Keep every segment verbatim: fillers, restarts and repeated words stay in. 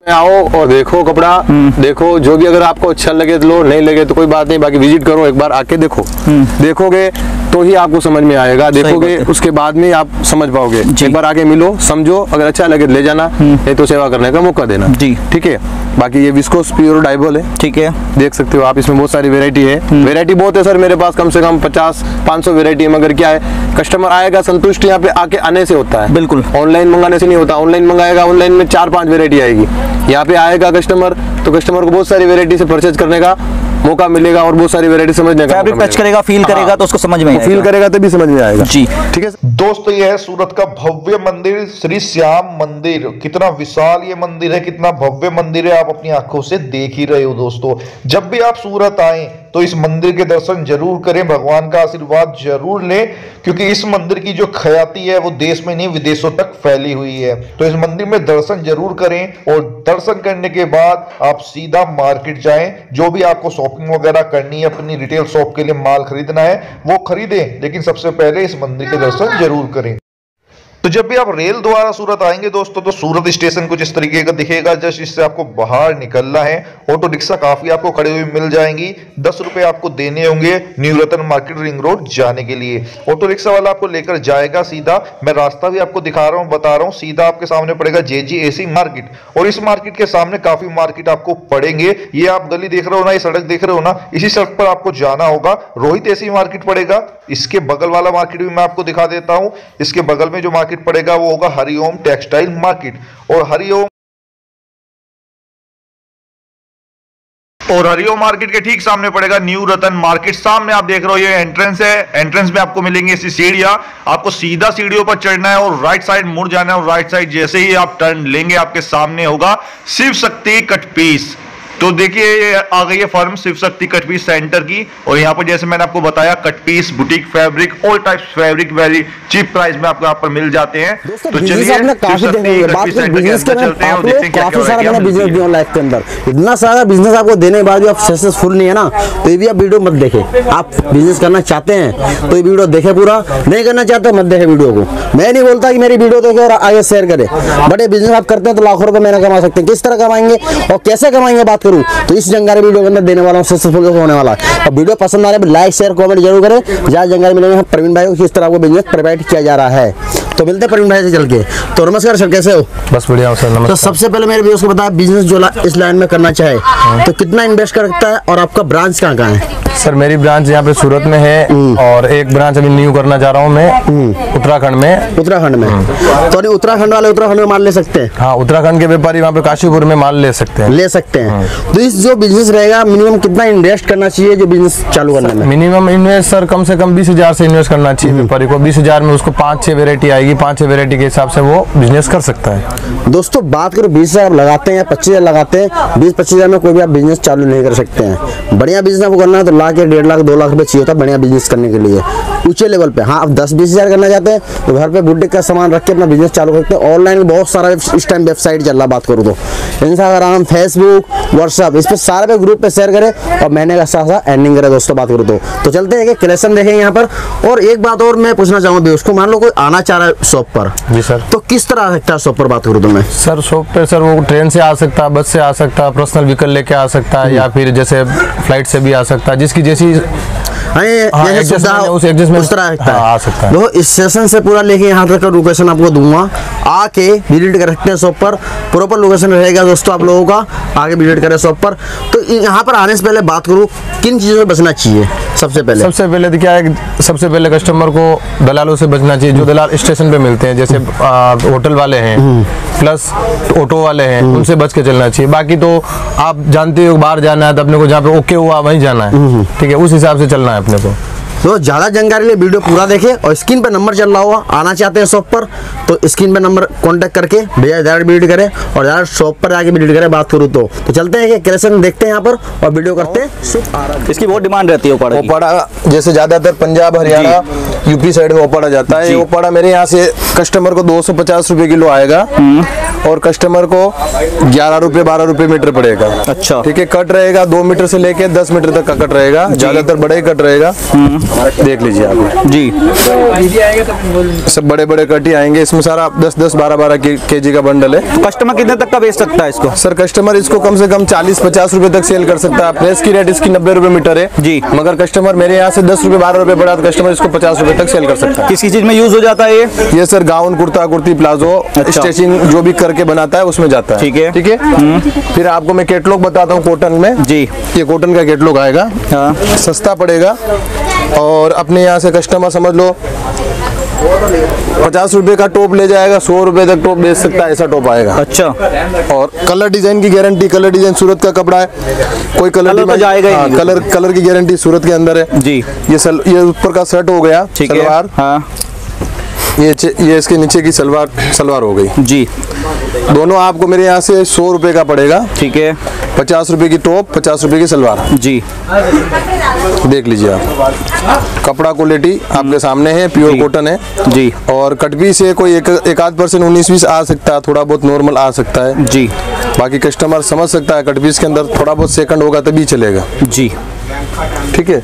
आओ और देखो कपड़ा, देखो जो भी अगर आपको अच्छा लगे तो लो, नहीं लगे तो कोई बात नहीं, बाकी विजिट करो, एक बार आके देखो, देखोगे तो ही आपको समझ में आएगा, देखोगे उसके बाद में आप समझ पाओगे। एक बार आके मिलो, समझो, अगर अच्छा लगे तो ले जाना, नहीं तो सेवा करने का मौका देना जी, ठीक है। बाकी ये विस्कोस प्योर डाइबल है, ठीक है, देख सकते हो आप, इसमें बहुत सारी वेरायटी है, वेरायटी बहुत है सर मेरे पास, कम से कम पचास पाँच सौ वेरायटी है, मगर क्या है कस्टमर आएगा संतुष्ट यहाँ पे आके आने से होता है, बिल्कुल ऑनलाइन मंगाने से नहीं होता। ऑनलाइन मंगाएगा, ऑनलाइन में चार पांच वेरायटी आएगी, यहाँ पे आएगा कस्टमर तो कस्टमर को बहुत सारी वेरायटी से परचेज करने का मौका मिलेगा और बहुत सारी वैरायटी समझने का फैब्रिक टच करेगा, फील करेगा तो उसको समझ में आएगा, फील करेगा तभी समझ में आएगा जी, ठीक है दोस्तों। ये है सूरत का भव्य मंदिर श्री श्याम मंदिर। कितना विशाल ये मंदिर है, कितना भव्य मंदिर है, आप अपनी आंखों से देख ही रहे हो दोस्तों। जब भी आप सूरत आए तो इस मंदिर के दर्शन जरूर करें, भगवान का आशीर्वाद जरूर लें, क्योंकि इस मंदिर की जो ख्याति है वो देश में नहीं विदेशों तक फैली हुई है। तो इस मंदिर में दर्शन जरूर करें और दर्शन करने के बाद आप सीधा मार्केट जाएं, जो भी आपको शॉपिंग वगैरह करनी है, अपनी रिटेल शॉप के लिए माल खरीदना है वो खरीदें, लेकिन सबसे पहले इस मंदिर के दर्शन जरूर करें। तो जब भी आप रेल द्वारा सूरत आएंगे दोस्तों तो सूरत स्टेशन कुछ इस तरीके का दिखेगा। जस्ट इससे आपको बाहर निकलना है, ऑटो रिक्शा काफी आपको खड़े हुए मिल जाएंगी, दस रुपए आपको देने होंगे New Ratan Market Ring Road जाने के लिए। ऑटो रिक्शा वाला आपको लेकर जाएगा सीधा, मैं रास्ता भी आपको दिखा रहा हूँ, बता रहा हूँ, सीधा आपके सामने पड़ेगा जे जी ए सी मार्केट, और इस मार्केट के सामने काफी मार्केट आपको पड़ेंगे। ये आप गली देख रहे हो ना, ये सड़क देख रहे हो ना, इसी सड़क पर आपको जाना होगा, रोहित एसी मार्केट पड़ेगा। इसके बगल वाला मार्केट भी मैं आपको दिखा देता हूँ, इसके बगल में जो मार्केट पड़ेगा वो होगा हरिओम टेक्सटाइल मार्केट, और हरिओम और हरिओम मार्केट के ठीक सामने पड़ेगा न्यू रतन मार्केट। सामने आप देख रहे हो ये एंट्रेंस है, एंट्रेंस में आपको मिलेंगे ऐसी सीढ़ियां, आपको सीधा सीढ़ियों पर चढ़ना है और राइट साइड मुड़ जाना है, और राइट साइड जैसे ही आप टर्न लेंगे आपके सामने होगा शिव शक्ति कट पीस। तो देखिए ये आ गई है firm Shiv Shakti cut piece centre की, और यहाँ पर जैसे मैंने आपको बताया cut piece, boutique fabric, all types fabric very cheap price में आपको यहाँ पर मिल जाते हैं। तो चलिए काफी बिजनेस के काफी सारा मैंने बिजनेस दिया लाइफ के अंदर, इतना सारा बिजनेस आपको देने के बाद भी आप सक्सेसफुल नहीं है ना, तो ये भी आप वीडियो मत देखे। आप बिजनेस करना चाहते हैं तो ये वीडियो देखे, पूरा नहीं करना चाहते मत देखे वीडियो को। मैं नहीं बोलता कि मेरी वीडियो देखे और आगे शेयर करे, बट ये बिजनेस आप करते हैं तो लाखों रुपए महीना कमा सकते हैं। किस तरह कमाएंगे और कैसे कमाएंगे बात तो इस जानकारी वीडियो के अंदर देने वाला हूं, सक्सेसफुल होने वाला है। और वीडियो पसंद आ रहा है लाइक शेयर कमेंट जरूर करें, जहाँ जानकारी मिलेंगे हम प्रवीण भाई को किस तरह को बिजनेस प्रोवाइड किया जा रहा है। तो मिलते हैं प्रवीण भाई से चल के। तो नमस्कार सर, कैसे हो? बस बढ़िया हूं सर, नमस्कार। तो सबसे पहले मेरे व्यूअर्स को बताया बिजनेस जो इस लाइन में करना चाहे तो कितना इन्वेस्ट कर सकता है, और आपका ब्रांच कहाँ कहाँ है? सर मेरी ब्रांच यहाँ पे सूरत में है, और एक ब्रांच अभी न्यू करना चाह रहा हूँ मैं उत्तराखंड में। उत्तराखंड में तो नहीं उत्तराखंड वाले उत्तराखंड में माल ले सकते हैं? हाँ, उत्तराखंड के व्यापारी वहाँ पे काशीपुर में माल ले सकते हैं, ले सकते हैं। तो इस जो बिजनेस रहेगा मिनिमम कितना इन्वेस्ट करना चाहिए जो बिजनेस चालू करने में? मिनिमम इन्वेस्ट सर कम से कम बीस हजार से इन्वेस्ट करना चाहिए व्यापारी को। बीस हजार में उसको पाँच छह वेरायटी आएगी, पाँच छह वेरायटी के हिसाब से वो बिजनेस कर सकता है। दोस्तों बात करो बीस हजार लगाते हैं या पच्चीस हजार लगाते हैं, बीस पच्चीस हजार में कोई भी आप बिजनेस चालू नहीं कर सकते हैं। बढ़िया बिजनेस आपको करना है तो लाख या डेढ़ लाख दो लाख रुपए चाहिए होता है बढ़िया बिजनेस करने के लिए ऊंचे लेवल पे। हाँ, अब दस बीस हजार करना चाहते हैं तो घर पे बुटीक का सामान रख के अपना बिजनेस चालू करते हैं। ऑनलाइन बहुत सारा इस टाइम वेबसाइट चल रहा, बात करूँ तो इंस्टाग्राम, फेसबुक, व्हाट्सअप, इस पे सारे पे ग्रुप पे शेयर करें और महीने का साथ साथ एंडिंग करें दोस्तों। बात करूँ तो तो चलते हैं कि कलेक्शन देखेंगे यहाँ पर। और एक बात और मैं पूछना चाहूँगा, उसको मान लो कोई आना चाह रहा है शॉप पर, जी सर, तो किस तरह आ सकता है शॉप पर? बात करूँ तो मैं सर शॉप पे सर वो ट्रेन से आ सकता है, बस से आ सकता है, पर्सनल व्हीकल लेके आ सकता है, या फिर जैसे फ्लाइट से भी आ सकता है, जिसकी जैसी आ सकता है। इस सेशन से पूरा लेके यहाँ तक का लोकेशन आपको दूंगा, आके विजिट कर सकते हैं शॉप पर। प्रॉपर लोकेशन रहेगा दोस्तों आप लोगों का, आगे विजिट करें शॉप पर। तो यहाँ पर आने से पहले बात करूँ किन चीज़ों से बचना चाहिए? सबसे पहले सबसे पहले तो क्या है, सबसे पहले कस्टमर को दलालों से बचना चाहिए, जो दलाल स्टेशन पे मिलते हैं, जैसे होटल वाले हैं प्लस ऑटो वाले हैं, उनसे बच के चलना चाहिए। बाकी तो आप जानते हो बाहर जाना है तो अपने को जहाँ पे ओके हुआ वहीं जाना है, ठीक है, उस हिसाब से चलना है अपने को। तो ज़्यादा जानकारी लिए वीडियो पूरा देखें, और स्क्रीन पे नंबर चल रहा होगा, आना चाहते हैं शॉप पर तो स्क्रीन पे नंबर कांटेक्ट करके भैया डायरेक्ट विजिट करें और डायरेक्ट शॉप पर आके विजिट करें। बात करूँ तो तो चलते हैं कि कलेक्शन देखते हैं यहाँ पर और वीडियो करते हैं। इसकी बहुत डिमांड रहती है ओपाड़ा की। ओपाड़ा जैसे ज़्यादातर पंजाब हरियाणा यूपी साइड में ओपाड़ा जाता है। ये ओपाड़ा मेरे यहाँ से कस्टमर को दो सौ पचास रुपए किलो आएगा और कस्टमर को ग्यारह रुपए बारह रुपए मीटर पड़ेगा। अच्छा, ठीक है। कट रहेगा दो मीटर से लेके दस मीटर तक का कट रहेगा, ज्यादातर बड़े ही कट रहेगा। देख लीजिए आप जी, सब बड़े बड़े कट ही आएंगे इसमें। सारा दस दस बारह बारह के जी का बंडल है। तो कस्टमर कितने तक का बेच सकता है इसको? सर कस्टमर इसको कम से कम चालीस पचास रुपए तक सेल कर सकता है। प्रेस की रेट इसकी नब्बे रुपए मीटर है जी, मगर कस्टमर मेरे यहाँ से दस रुपए बारह रुपए पड़ा तो कस्टमर इसको पचास रुपए तक सेल कर सकता है। किस किस चीज में यूज हो जाता है ये? ये sir gown kurta kurti palazzo अच्छा। स्टिचिंग जो भी करके बनाता है उसमें जाता है। ठीक है, ठीक है। फिर आपको मैं कैटलॉग बताता हूँ कॉटन में जी। ये कॉटन का कैटलॉग आएगा, हाँ। सस्ता पड़ेगा और अपने यहाँ से कस्टमर समझ लो पचास रुपए का टॉप ले जाएगा, सौ रुपए तक टॉप बेच सकता है, ऐसा टॉप आएगा। अच्छा, और कलर डिजाइन की गारंटी, कलर डिजाइन सूरत का कपड़ा है, कोई कलर, कलर तो जाएगा ही नहीं। कलर कलर की गारंटी सूरत के अंदर है जी। ये सल, ये ऊपर का शर्ट हो गया, ठीक है, सलवार, हाँ। ये ये इसके नीचे की सलवार सलवार हो गई जी। दोनों आपको मेरे यहाँ से सौ रुपए का पड़ेगा। ठीक है, पचास रुपए की टॉप पचास रुपए की सलवार जी। देख लीजिए आप, कपड़ा क्वालिटी आपके सामने है, प्योर कॉटन है जी। और कटबी से कोई एक एक आध परसेंट उन्नीस बीस आ सकता है, थोड़ा बहुत नॉर्मल आ सकता है जी। बाकी कस्टमर समझ सकता है कटपीस के अंदर थोड़ा बहुत सेकंड होगा तभी चलेगा जी। ठीक है।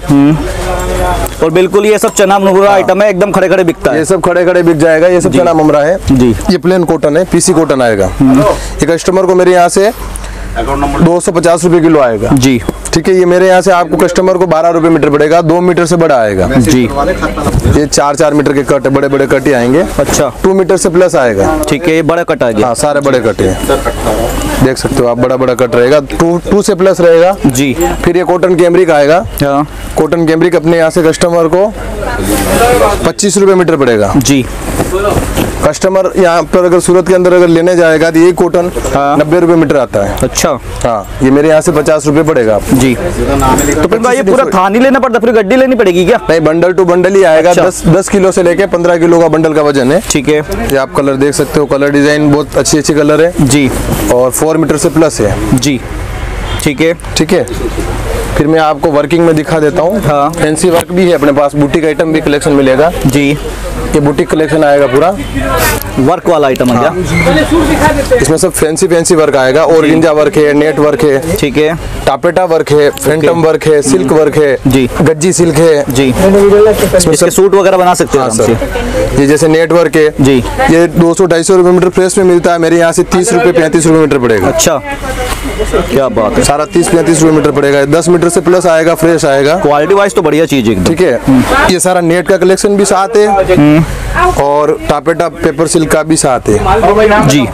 और बिल्कुल ये सब चना मुमरा आइटम है, एकदम खड़े खड़े बिकता है। ये सब खड़े खड़े बिक जाएगा। ये सब चना ममरा है जी। ये प्लेन कॉटन है, पीसी कॉटन आएगा। ये कस्टमर को मेरे यहाँ से दो सौ पचास रुपए किलो आएगा जी। ठीक है। ये मेरे यहाँ से आपको कस्टमर को बारह रुपए मीटर पड़ेगा, दो मीटर से बड़ा आएगा जी। ये चार चार मीटर के कट है, बड़े बड़े कट ही आएंगे। अच्छा, टू मीटर से प्लस आएगा। ठीक है, ये बड़ा कट आ गया। हाँ सारे बड़े कट हैं, देख सकते हो आप, बड़ा बड़ा कट रहेगा, टू टू से प्लस रहेगा जी। फिर ये कॉटन कैमरिक आएगा। हाँ। कॉटन कैमरिक अपने यहाँ से कस्टमर को पच्चीस रुपए मीटर पड़ेगा जी। कस्टमर यहाँ पर अगर सूरत के अंदर अगर लेने जाएगा तो ये कॉटन हाँ। नब्बे रुपए मीटर आता है। अच्छा, हाँ ये मेरे यहाँ से पचास रुपए पड़ेगा आपको। जी। तो फिर भाई ये पूरा थान ही लेना पड़ता, फिर गड्डी लेनी पड़ेगी क्या? नहीं, बंडल टू बंडल ही आएगा। अच्छा। दस दस किलो से लेके पंद्रह किलो का बंडल का वजन है। ठीक है। ये आप कलर देख सकते हो, कलर डिजाइन बहुत अच्छी अच्छी कलर है जी। और फोर मीटर से प्लस है जी। ठीक है। ठीक है। फिर मैं आपको वर्किंग में दिखा देता हूँ। हाँ। फैंसी वर्क भी है अपने पास, बुटीक आइटम भी कलेक्शन मिलेगा जी। ये बुटीक कलेक्शन आएगा पूरा वर्क वाला आइटम है क्या? इसमें सब फैंसी फैंसी वर्क आएगा, ऑर्गेंजा वर्क है, नेट वर्क है, ठीक है, टापेटा वर्क है, फैंटम वर्क है, सिल्क वर्क है जी, गज्जी सिल्क है जी। इसके सूट वगैरह बना सकते हैं हाँ सर। ये जैसे नेट वर्क है जी, ये दो सौ ढाई सौ रुपए मीटर फ्रेश में मिलता है, मेरे यहाँ से तीस रुपए पैंतीस रुपए मीटर पड़ेगा। अच्छा, क्या बात है। सारा तीस पैंतीस रुपए मीटर पड़ेगा, दस मीटर से प्लस आएगा, फ्रेश आएगा। क्वालिटी वाइज तो बढ़िया चीज है। ठीक है। ये सारा नेट का कलेक्शन भी साथ है और टापेटा पेपर सिल्क का भी साथ है जी।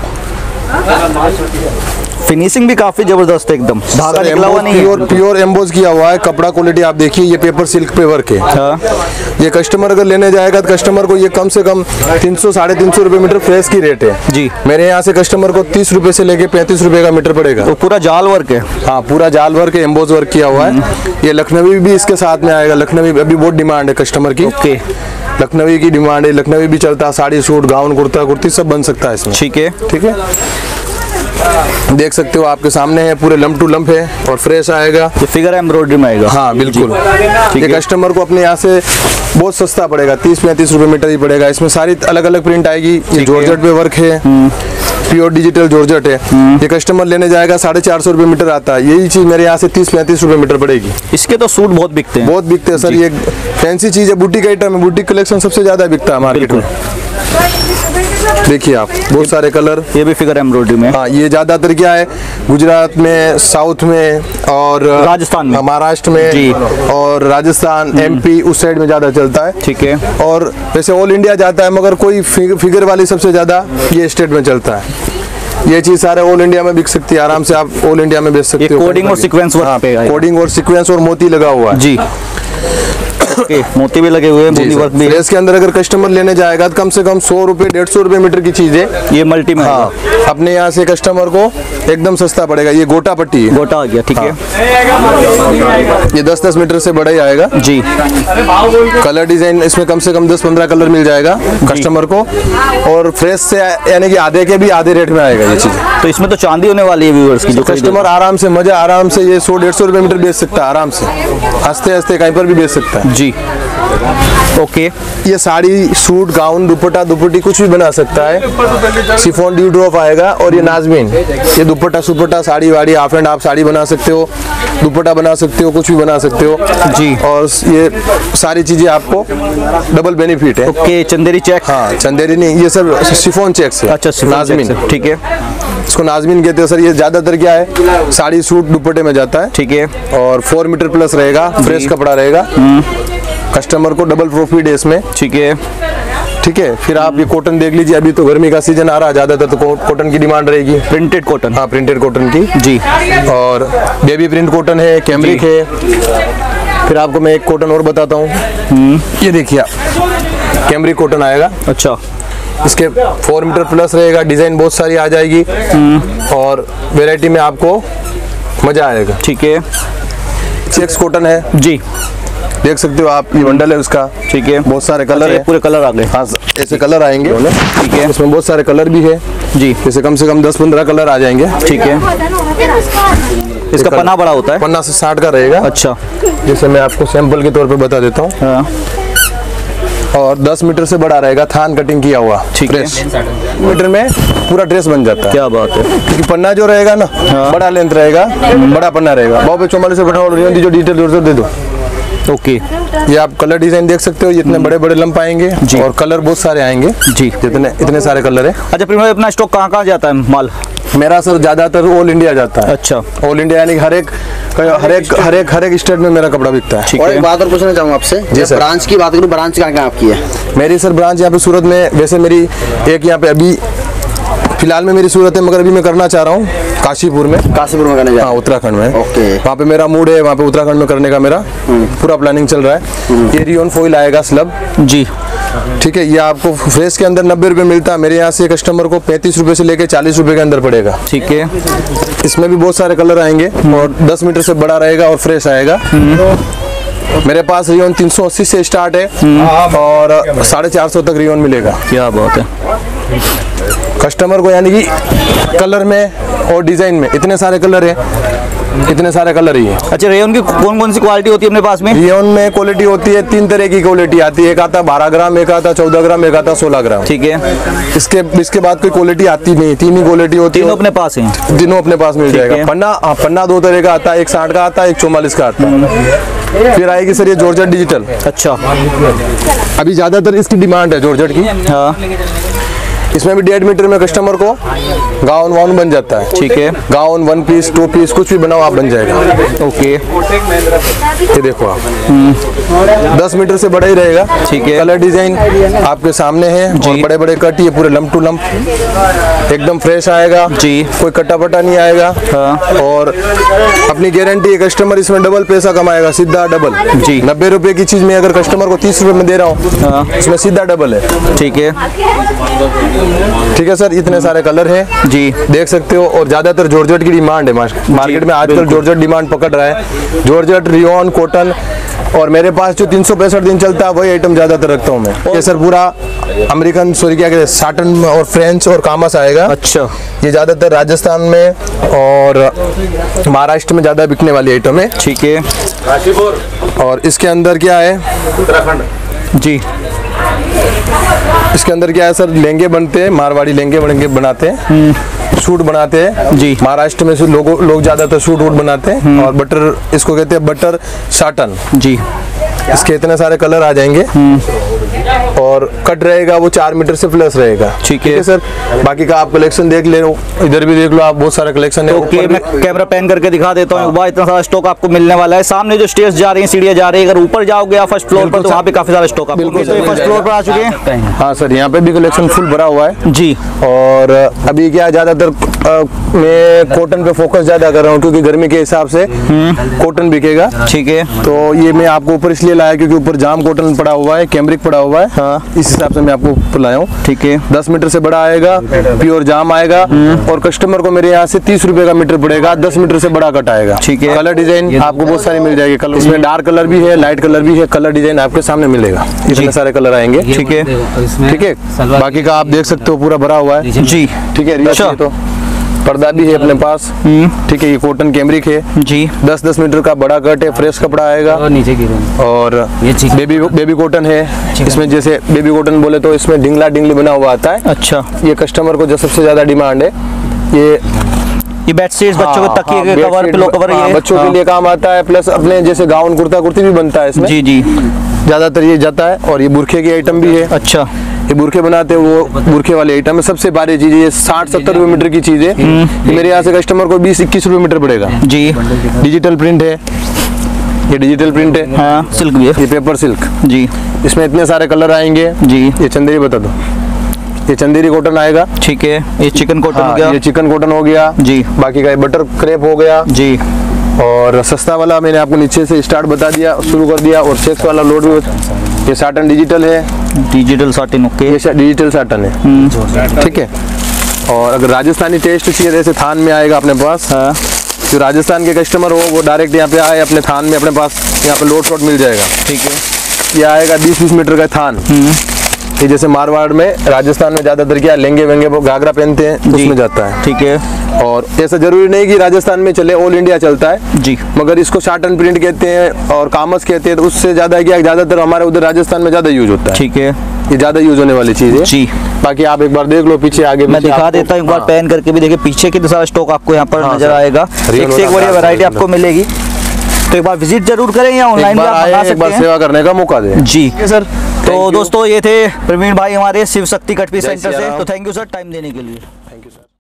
फिनिशिंग भी काफी जबरदस्त है, एकदम धागा निकला हुआ नहीं है। प्योर प्योर एम्बोज किया हुआ है, कपड़ा क्वालिटी आप देखिए, ये पेपर सिल्क पे वर्क है। हाँ। ये कस्टमर अगर लेने जाएगा तो कस्टमर को ये कम से कम तीन सौ साढ़े तीन सौ रुपए मीटर फ्रेश की रेट है जी। मेरे यहाँ से कस्टमर को तीस रुपए से लेके पैंतीस रुपए का मीटर पड़ेगा। तो पूरा जाल वर्क है। हाँ पूरा जाल वर्क है, एम्बोज वर्क किया हुआ है। ये लखनवी भी इसके साथ में आएगा, लखनवी अभी बहुत डिमांड है कस्टमर की। ओके, लखनवी की डिमांड है, लखनवी भी चलता है, साड़ी सूट गाउन कुर्ता कुर्ती सब बन सकता है इसमें। ठीक है। ठीक है, देख सकते हो आपके सामने है, पूरे लंप टू लंप है और फ्रेश आएगा। ये फिगर एम्ब्रॉयडरी में आएगा। हाँ बिल्कुल। ये कस्टमर को अपने यहाँ से बहुत सस्ता पड़ेगा, तीस पैंतीस रुपए मीटर ही पड़ेगा। इसमें सारी अलग अलग प्रिंट आएगी। ये जॉर्जेट पे वर्क है, प्योर डिजिटल जॉर्जेट है। ये कस्टमर लेने जाएगा साढ़े चार सौ रुपए मीटर आता है, यही चीज मेरे यहाँ से तीस पैंतीस रुपए मीटर पड़ेगी। इसके तो सूट बहुत बिकते हैं। बहुत बिकते हैं सर, ये फैंसी चीज है, बुटीक आइटम है, बुटीक कलेक्शन सबसे ज्यादा बिकता है मार्केट में। देखिए आप बहुत सारे कलर। ये भी फिगर एम्ब्रॉयडरी में। हाँ ये ज्यादातर क्या है, गुजरात में, साउथ में और राजस्थान में, महाराष्ट्र में और राजस्थान एमपी उस साइड में ज्यादा चलता है। ठीक है। और वैसे ऑल इंडिया जाता है, मगर कोई फिगर वाली सबसे ज्यादा ये स्टेट में चलता है। ये चीज सारे ऑल इंडिया में बिक सकती है, आराम से आप ऑल इंडिया में बेच सकते हो। कोडिंग और सीक्वेंस वर्क पे है। कोडिंग और सीक्वेंस और मोती लगा हुआ है जी। ओके, मोती भी लगे हुए हैं, मोती वर्क भी। फ्रेश के अंदर अगर कस्टमर लेने जाएगा तो कम से कम सौ रुपए डेढ़ सौ रुपए मीटर की चीज है। ये मल्टी में। हाँ, अपने यहाँ से कस्टमर को एकदम सस्ता पड़ेगा। ये गोटा पट्टी है, गोटा आ गया। ठीक है। ये दस दस मीटर से बड़ा ही आएगा जी। कलर डिजाइन इसमें कम से कम दस पंद्रह कलर मिल जाएगा कस्टमर को, और फ्रेश से यानी कि आधे के भी आधे रेट में आएगा ये चीज। तो इसमें तो चांदी होने वाली है व्यूअर्स की, जो कस्टमर आराम से मजा आराम से ये सौ डेढ़ सौ रुपए मीटर बेच सकता है आराम से, हंसते हंसते कहीं पर भी भी बेच सकता है जी। ओके, ये साड़ी, सूट, गाउन, दुपट्टा, दुपट्टी कुछ भी बना सकता है। शिफॉन ड्यू ड्रॉप आएगा। और ये नाजमीन, ये दुपट्टा सुपट्टा, साड़ी वाड़ी, हाफ एंड हाफ साड़ी बना सकते हो, दुपट्टा बना सकते हो, कुछ भी बना सकते हो जी। और ये सारी चीजें आपको डबल बेनिफिट है। Okay, Chanderi check. हाँ, चंदेरी नहीं, ये सब शिफॉन चेक्स है। अच्छा, शिफॉन नाजमीन, चेक्स है, ठीक है। इसको नाजमीन कहते हैं सर। ये ज्यादातर क्या है, साड़ी सूट दुपट्टे में जाता है, ठीक है। और फोर मीटर प्लस रहेगा, फ्रेश कपड़ा रहेगा, कस्टमर को डबल प्रॉफिट है इसमें, ठीक है। ठीक है। फिर आप ये कॉटन देख लीजिए, अभी तो गर्मी का सीजन आ रहा है, ज्यादातर तो कॉटन की डिमांड रहेगी, प्रिंटेड कॉटन। हाँ, प्रिंटेड कॉटन की जी। और बेबी प्रिंट कॉटन है, कैमरिक है। फिर आपको मैं एक कॉटन और बताता हूँ, ये देखिए आप, कैमरिक कॉटन आएगा। अच्छा, इसके फोर मीटर प्लस रहेगा, डिजाइन बहुत सारी आ जाएगी और वेराइटी में आपको मजा आएगा, ठीक है। चेक्स कॉटन है जी, देख सकते हो आप, ये बंडल है उसका, ठीक है। बहुत सारे कलर अच्छा, है, पूरे कलर आ गए। हाँ, ऐसे कलर आएंगे, ठीक है। इसमें बहुत सारे कलर भी है जी, जैसे कम से कम दस पंद्रह कलर आ जाएंगे, ठीक है। इसका पन्ना बड़ा होता है, पन्ना से साठ का रहेगा। अच्छा, जैसे मैं आपको सैंपल के तौर पे बता देता हूँ। हाँ, और दस मीटर से बड़ा रहेगा, थान कटिंग किया हुआ, ठीक है। मीटर में पूरा ड्रेस बन जाता है। क्या बात है। क्योंकि पन्ना जो रहेगा ना, बड़ा लेंथ रहेगा, बड़ा पन्ना रहेगा। बाबू चौवालीस से बैठा जो डिटेल जोर दे दो। ओके, ये आप कलर डिजाइन देख सकते हो, इतने बड़े बड़े लंप आएंगे और कलर बहुत सारे आएंगे जी, जितने इतने सारे कलर है। अच्छा, फिर अपना स्टॉक कहाँ कहाँ जाता है माल? मेरा सर ज्यादातर ऑल इंडिया जाता है। अच्छा, ऑल इंडिया यानी हर एक हर एक हर एक हर एक स्टेट में मेरा कपड़ा बिकता है। और एक बात और पूछना चाहूँगा आपसे, जैसे ब्रांच की बात करूँ, ब्रांच कहाँ कहाँ आपकी है? मेरी सर ब्रांच यहाँ पे सूरत में, वैसे मेरी एक यहाँ पे अभी फिलहाल में मेरी सूरत है, मगर अभी मैं करना चाह रहा हूँ काशीपुर में। काशीपुर में करने जा, हाँ, उत्तराखंड में। ओके, वहाँ पे मेरा मूड है, वहाँ पे उत्तराखंड में करने का मेरा पूरा प्लानिंग चल रहा है। ये रियोन फॉइल आएगा स्लब जी, ठीक है। ये आपको फ्रेश के अंदर नब्बे रुपए मिलता है, मेरे यहाँ से कस्टमर को पैंतीस रुपए से लेके चालीस रुपए के अंदर पड़ेगा, ठीक है। इसमें भी बहुत सारे कलर आएंगे और दस मीटर से बड़ा रहेगा और फ्रेश आएगा। मेरे पास रियोन तीन सौ अस्सी से स्टार्ट है और साढ़े चार सौ तक रियोन मिलेगा। क्या बात है। कस्टमर को यानी कि कलर में और डिजाइन में इतने सारे कलर है, इतने सारे कलर ही है। अच्छा, रेयन की कौन कौन सी क्वालिटी होती है अपने पास में? रेयन में क्वालिटी होती है, तीन तरह की क्वालिटी आती है, एक आता बारह ग्राम, एक आता चौदह ग्राम, एक आता सोलह ग्राम, ठीक है। इसके इसके बाद कोई क्वालिटी आती नहीं, तीन ही क्वालिटी होती है। तीनों अपने पास हैं? तीनों अपने पास मिल जाएगा। पन्ना पन्ना दो तरह का आता है, एक साठ का आता है, एक चौवालीस का आता है। फिर आएगी सर ये जॉर्जेट डिजिटल। अच्छा, अभी ज्यादातर इसकी डिमांड है जॉर्जेट की। हाँ, इसमें भी डेढ़ मीटर में कस्टमर को गाउन वाउन बन जाता है, ठीक है। Gown, one piece, two piece, कुछ भी बनाओ आप बन जाएगा। ओके, ये देखो आप, दस मीटर से बड़ा ही रहेगा, ठीक है। कलर डिजाइन आपके सामने है और बड़े बड़े कट, ये पूरे लंप टू लंप एकदम फ्रेश आएगा जी, कोई कटा पटा नहीं आएगा। हाँ। और अपनी गारंटी है, कस्टमर इसमें डबल पैसा कमाएगा, सीधा डबल जी। नब्बे रुपए की चीज में अगर कस्टमर को तीस रुपए में दे रहा हूँ, हाँ। इसमें सीधा डबल है, ठीक है। ठीक है सर। इतने सारे कलर हैं जी, देख सकते हो। और ज्यादातर जॉर्जेट की डिमांड है मार्केट में आजकल, जॉर्जेट डिमांड पकड़ रहा है, जॉर्जेट, रियोन, कॉटन। और मेरे पास जो तीन सौ पैंसठ दिन चलता है वही आइटम ज्यादातर रखता हूँ मैं। ये सर पूरा अमेरिकन, सॉरी क्या कहते हैं, साटन और फ्रेंच और कामस आएगा। अच्छा, ये ज्यादातर राजस्थान में और महाराष्ट्र में ज्यादा बिकने वाली आइटम है, ठीक है। और इसके अंदर क्या है, उत्तराखंड जी, इसके अंदर क्या है सर, लहंगे बनते हैं, मारवाड़ी लहंगे लहंगे बनाते हैं, सूट बनाते हैं जी। महाराष्ट्र में से लोग लोग ज्यादातर सूट वूट बनाते हैं। और बटर, इसको कहते हैं बटर साटन जी। इसके इतने सारे कलर आ जाएंगे और कट रहेगा वो चार मीटर से प्लस रहेगा, ठीक है सर। बाकी का आप कलेक्शन देख ले, इधर भी देख लो आप, बहुत सारा कलेक्शन है। ओके, मैं कैमरा पैन करके दिखा देता हूँ। वाह, इतना सारा स्टॉक आपको मिलने वाला है। सामने जो स्टेयर्स जा रही हैं, सीढ़ियाँ जा रही है, अगर ऊपर जाओगे आप फर्स्ट फ्लोर पर तो वहाँ पे काफी सारा स्टॉक आपको मिलेगा। तो फर्स्ट फ्लोर पर आ चुके हैं। हाँ सर, यहाँ पे भी कलेक्शन फुल भरा हुआ है जी। और अभी क्या ज्यादातर मैं कॉटन पे फोकस ज्यादा कर रहा हूँ, क्योंकि गर्मी के हिसाब से कॉटन बिकेगा, ठीक है। तो ये मैं आपको ऊपर इसलिए लाया क्योंकि ऊपर जाम कॉटन पड़ा हुआ है, कैमरिक पड़ा हुआ है, हाँ। इस हिसाब से मैं आपको ऊपर लाया हूँ, ठीक है। दस मीटर से बड़ा आएगा, प्योर जाम आएगा और कस्टमर को मेरे यहाँ से तीस रुपए का मीटर पड़ेगा, दस मीटर से बड़ा कट आएगा, ठीक है। कलर डिजाइन आपको बहुत सारी मिल जाएगी, कलर इसमें डार्क कलर भी है, लाइट कलर भी है, कलर डिजाइन आपके सामने मिलेगा, इतने सारे कलर आएंगे, ठीक है, ठीक है। बाकी का आप देख सकते हो पूरा भरा हुआ है जी, ठीक है। तो पर्दा भी है अपने पास, ठीक है। ये कॉटन कैमरिक है जी, दस दस मीटर का बड़ा कट है, फ्रेश कपड़ा आएगा। नीचे की और बेबी बेबी कॉटन है, इसमें जैसे बेबी कॉटन बोले तो इसमें डिंगला डिंगली बना हुआ आता है। अच्छा, ये कस्टमर को जो सबसे ज्यादा डिमांड है। ये ये बेडशीट्स बच्चों के तकिए के कवर, पिलो कवर, ये बच्चों के लिए काम आता है। प्लस अपने जैसे गाउन कुर्ता कुर्ती भी बनता है इसमें। जी जी, ज्यादातर ये जाता है। और ये बुरखे की आइटम भी है। अच्छा, ये बुरखे बनाते हैं, वो बुरखे वाले आइटम है। सबसे भारी चीज ये साठ सत्तर रुपए मीटर की चीज है। ये मेरे यहाँ से कस्टमर को बीस इक्कीस रुपए मीटर पड़ेगा जी। डिजिटल प्रिंट है, ये डिजिटल प्रिंट है। हाँ, सिल्क भी है, ये पेपर सिल्क जी। इसमें इतने सारे कलर आएंगे जी। ये चंदेरी बता दो, ये चंदेरी कॉटन आएगा, ठीक है। ये चिकन कॉटन हो हाँ, गया, ये चिकन कॉटन हो गया जी। बाकी का ये बटर क्रेप हो गया जी। और सस्ता वाला मैंने आपको नीचे से स्टार्ट बता दिया, शुरू कर दिया। और चेक्स वाला लोड भी, ये साटन डिजिटल है, डिजिटल साटिन, ओके, ये डिजिटल साटन है, ठीक है। और अगर राजस्थानी टेस्ट चाहिए जैसे थान में आएगा अपने पास। हाँ, जो राजस्थान के कस्टमर हो वो डायरेक्ट यहाँ पे आए, अपने थान में अपने पास यहाँ पे लोड शॉट मिल जाएगा, ठीक है। ये आएगा बीस बीस मीटर का थान। ये जैसे मारवाड़ में, राजस्थान में ज्यादातर क्या लेंगे वेंगे वो घाघरा पहनते हैं, उसमें जाता है, ठीक है। और ऐसा जरूरी नहीं कि राजस्थान में चले, ऑल इंडिया चलता है जी। मगर इसको शार्टन प्रिंट कहते हैं और कामस कहते हैं। तो उससे ज्यादा क्या, ज्यादातर हमारे उधर राजस्थान में ज्यादा यूज होता है, ठीक है। ये ज्यादा यूज होने वाली चीज है जी। बाकी आप एक बार देख लो पीछे आगे मैं पीछे दिखा आपको- देता हूँ एक बार हाँ। पहन करके भी, देखिए पीछे कितना सारा स्टॉक आपको यहाँ पर हाँ, नजर सर। आएगा। रियल एक से एक वाला बढ़िया साफ वैरायटी एकदम। आपको मिलेगी, तो एक बार विजिट जरूर करें या एक ऑनलाइन भी बार आप मंगा आए, एक बार सकते हैं। सेवा करने का मौका दें जी सर। तो Thank you. दोस्तों ये थे प्रवीण भाई हमारे शिव शक्ति कटपी जय सेंटर सिया से। राम। तो थैंक यू सर टाइम देने के लिए। Thank you sir.